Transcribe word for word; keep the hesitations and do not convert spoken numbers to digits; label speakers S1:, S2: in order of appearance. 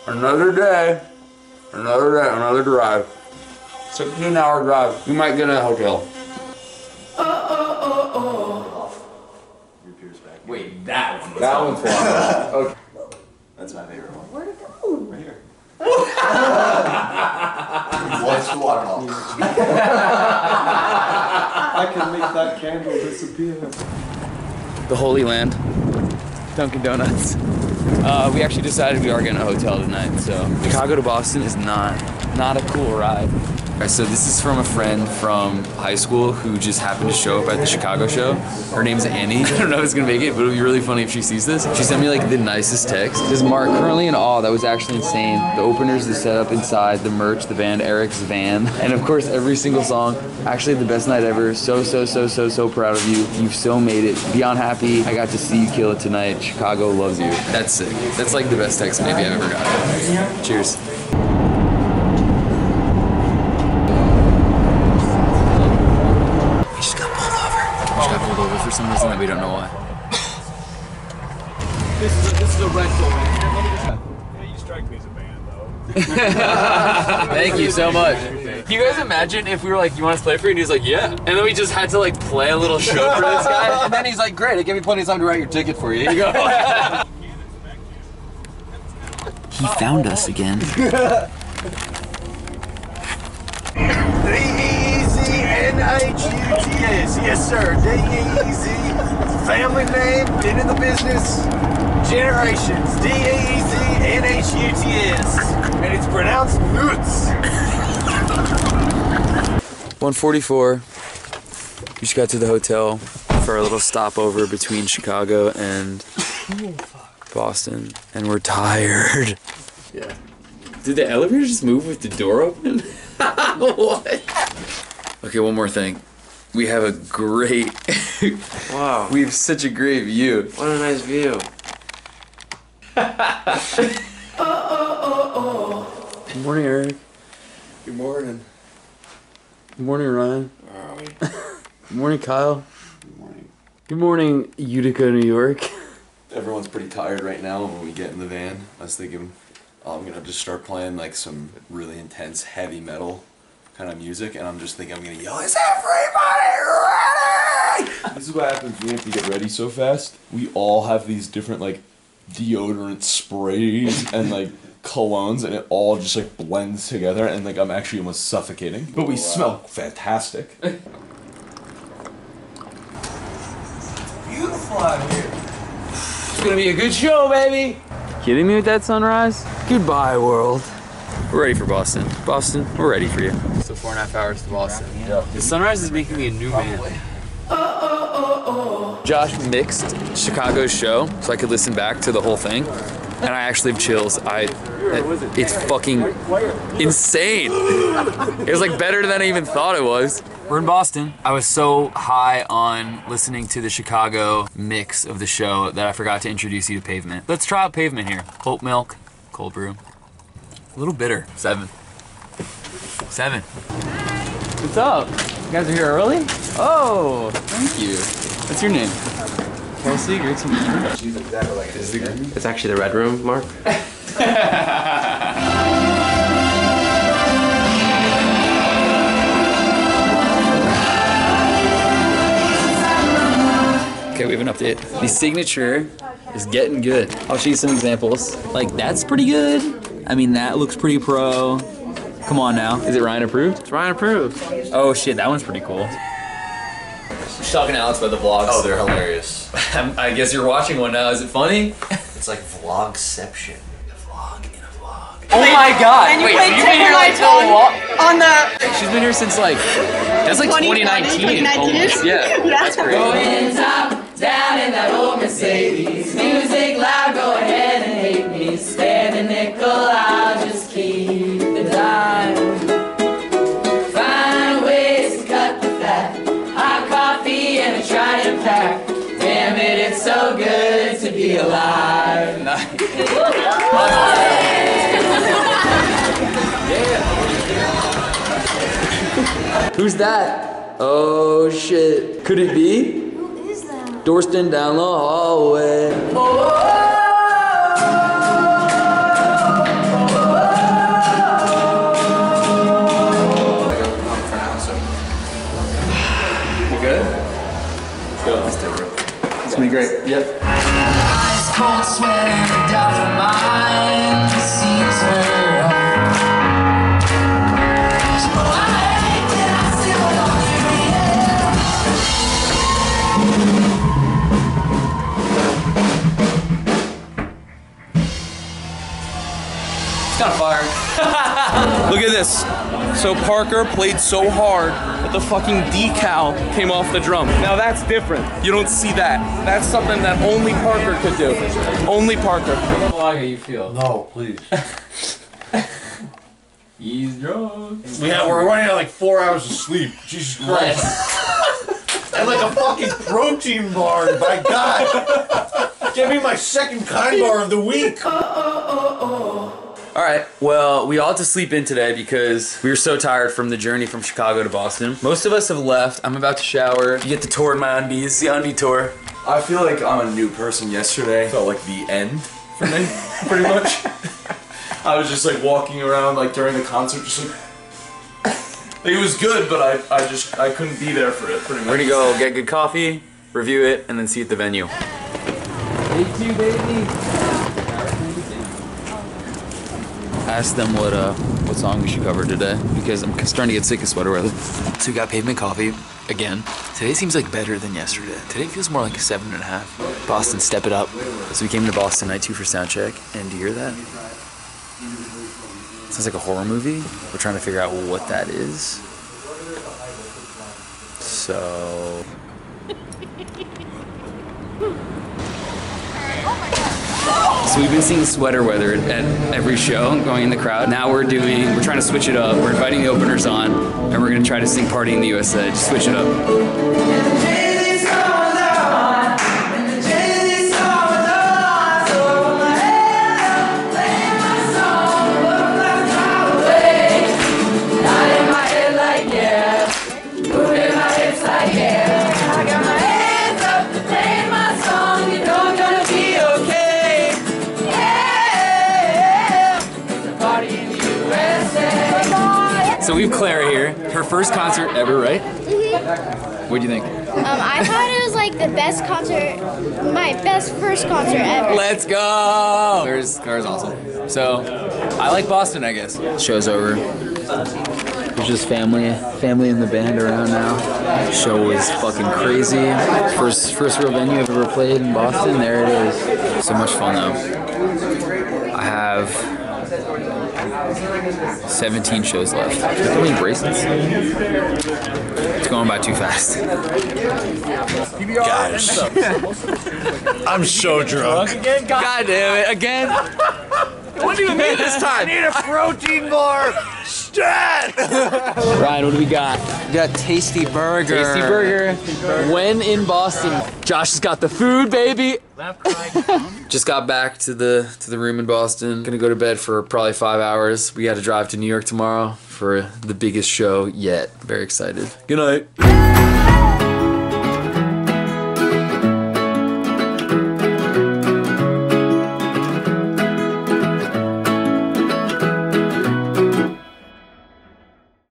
S1: Another day, another day, another drive. sixteen hour drive. We might get a hotel. Oh, oh, oh, oh.
S2: Wait, that one.
S1: That one's fun. Okay.
S3: That's my favorite one.
S4: Where'd it go?
S3: Right here. What's the waterfall?
S5: I can make that candle disappear.
S1: The Holy Land, Dunkin' Donuts. Uh, we actually decided we are getting a hotel tonight, so Chicago to Boston is not not a cool ride. All right, so this is from a friend from high school who just happened to show up at the Chicago show. Her name's Annie. I don't know if it's gonna make it, but it'll be really funny if she sees this. She sent me like the nicest text. This is Mark, currently in awe. That was actually insane. The openers, the setup inside, the merch, the band, Eric's van, and of course every single song. Actually the best night ever. So, so, so, so, so proud of you. You've so made it. Beyond happy. I got to see you kill it tonight. Chicago loves you. That's sick. That's like the best text maybe I've ever gotten. Cheers. For some reason that we don't know why.
S5: This is a, this is a rental, man. Yeah, you strike me as a band, though.
S1: Thank you so much. Can you guys imagine if we were like, you want us to play for you? And he's like, yeah. And then we just had to like play a little show for this guy. And then he's like, great, it gave me plenty of time to write your ticket for you. Here you go. He found us again.
S6: N H U T S, yes sir, D E E Z, family name, been in the business, generations, D E E Z, N H U T S, and it's pronounced Nutz.
S1: one forty-four, we just got to the hotel for our little stopover between Chicago and Boston, and we're tired.
S2: Yeah.
S1: Did the elevator just move with the door open? What? Okay, one more thing. We have a great...
S2: Wow.
S1: We have such a great view.
S2: What a nice view.
S1: oh, oh, oh, oh. Good morning, Eric.
S2: Good morning.
S1: Good morning, Ryan.
S2: Where are we?
S1: Good morning, Kyle.
S3: Good morning.
S1: Good morning, Utica, New York.
S3: Everyone's pretty tired right now. When we get in the van, I was thinking oh, I'm gonna just start playing like some really intense heavy metal kind of music, and I'm just thinking I'm gonna yell, "Is everybody ready?" This is what happens when we have to get ready so fast. We all have these different like deodorant sprays and like colognes, and it all just like blends together, and like I'm actually almost suffocating. But we oh, wow. smell fantastic.
S6: Beautiful out here.
S1: It's gonna be a good show, baby. Kidding me with that sunrise? Goodbye, world. We're ready for Boston. Boston, we're ready for you. So four and a half hours to Boston. Yeah. The sunrise is making me a new man. Oh, oh, oh, oh. Josh mixed Chicago's show so I could listen back to the whole thing, and I actually have chills. I, it's fucking insane. It was like better than I even thought it was. We're in Boston. I was so high on listening to the Chicago mix of the show that I forgot to introduce you to Pavement. Let's try out Pavement here. Oat milk, cold brew. A little bitter. Seven. Seven. What's up? You guys are here early? Oh, thank you. What's your name? Kelsey, great to meet you.
S3: She's exactly like this.
S2: It's actually the red room, Mark. Okay, we have an update. The signature is getting good. I'll show you some examples. Like, that's pretty good. I mean, that looks pretty pro. Come on now. Is it Ryan approved? It's Ryan approved. Oh shit, that one's pretty cool. Just talking to Alex about the vlogs.
S3: Oh, they're hilarious.
S1: I guess you're watching one now. Is it funny?
S3: It's like vlogception. A vlog in a vlog.
S1: Oh my god!
S4: And you
S1: Wait,
S4: played
S1: you've been here like
S4: Timberlights on, on the...
S1: She's been here since like, that's like twenty nineteen.
S4: twenty nineteen
S1: Almost. Yeah,
S4: yeah,
S1: that's great.
S7: Going top, down in that old Mercedes. Music loud, go ahead and hate me. Spare the nickel, I'll just keep the dime. Find ways to cut the fat. Hot coffee and a Trident pack. Damn it, it's so good to be alive.
S1: Nice.
S7: Yeah.
S1: Who's that? Oh shit. Could it be?
S4: Who is that?
S1: Dorston down the hallway.
S7: Oh.
S1: kind of fire.
S5: Look at this. So Parker played so hard that the fucking decal came off the drum. Now that's different. You don't see that. That's something that only Parker could do. Only Parker.
S1: How you feel?
S6: No, please.
S1: He's drunk.
S6: We have, we're running out like four hours of sleep. Jesus Christ. And like a fucking protein bar, my God. Give me my second kind bar of the week.
S1: Alright, well, we all had to sleep in today because we were so tired from the journey from Chicago to Boston. Most of us have left. I'm about to shower. You get the tour in my undies, the undie tour.
S3: I feel like I'm a new person yesterday. Felt like the end for me, pretty much. I was just like walking around like during the concert, just like, like it was good, but I, I just I couldn't be there for it. Pretty much.
S1: We're gonna go get good coffee, review it, and then see you at the venue. Day two, baby. Ask them what uh what song we should cover today because I'm starting to get sick of sweater weather. So we got pavement coffee again. Today seems like better than yesterday. Today feels more like a seven and a half. Boston, step it up. So we came to Boston night two for sound check, and do you hear that? Sounds like a horror movie. We're trying to figure out what that is. So. So we've been seeing sweater weather at every show, going in the crowd. Now we're doing, we're trying to switch it up. We're inviting the openers on, and we're gonna try to sing Party in the U S A. Just switch it up. So we have Clara here, her first concert ever, right? Mm-hmm. What do you think?
S4: Um, I thought it was like the best concert, my best first concert ever.
S1: Let's go! Clara's, Clara's awesome. So, I like Boston, I guess. Show's over. There's just family, family in the band around now. Show was fucking crazy. First, first real venue I've ever played in Boston. There it is. So much fun though. I have seventeen shows left. How many bracelets? It's going by too fast.
S6: Guys, I'm so drunk.
S1: God damn it, again?
S5: It wasn't even me this time.
S6: I need a protein bar. Stat.
S1: Ryan, what do we got?
S2: We got Tasty Burger.
S1: Tasty Burger. When in Boston. Josh has got the food, baby. Just got back to the to the room in Boston. Gonna go to bed for probably five hours. We got to drive to New York tomorrow for the biggest show yet. Very excited. Good night.